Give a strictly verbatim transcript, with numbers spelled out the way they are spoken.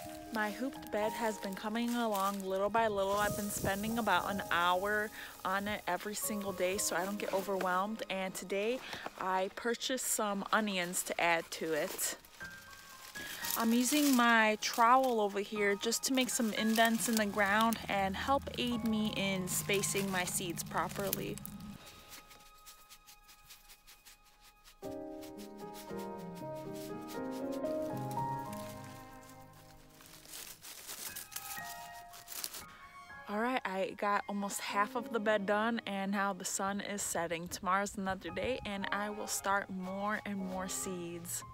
My hooped bed has been coming along little by little. I've been spending about an hour on it every single day so I don't get overwhelmed. And today I purchased some onions to add to it. I'm using my trowel over here just to make some indents in the ground and help aid me in spacing my seeds properly. Alright, I got almost half of the bed done and now the sun is setting. Tomorrow's another day and I will start more and more seeds.